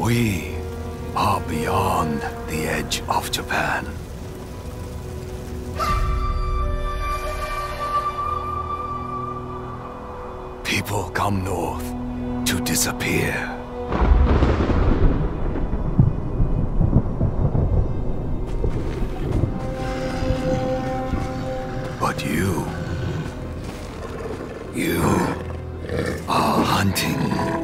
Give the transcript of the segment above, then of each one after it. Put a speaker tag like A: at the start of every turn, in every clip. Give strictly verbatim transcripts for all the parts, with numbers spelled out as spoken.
A: We are beyond the edge of Japan. People come north to disappear. But you... you are hunting.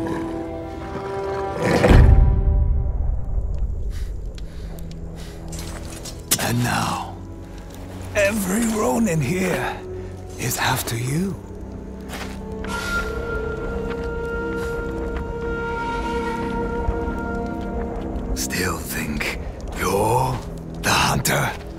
A: And now, every Ronin here is after you. Still think you're the hunter?